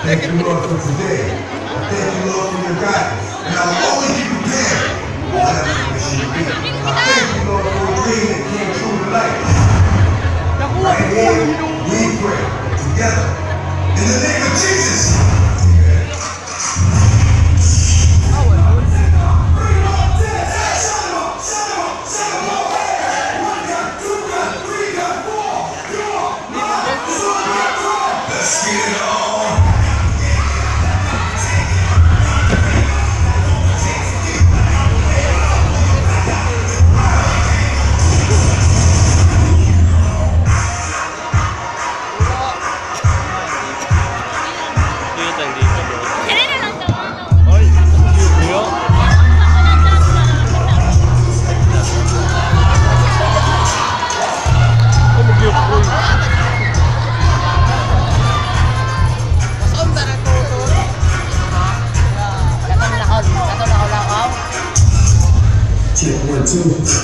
Thank you, Lord, for today. Thank you, Lord, for your guidance. And I will always be prepared for whatever you wish you to be. I thank you, Lord, for a dream that came true to life. Right here, we pray together. In the name of Jesus. Let's get it on. Check 1, 2.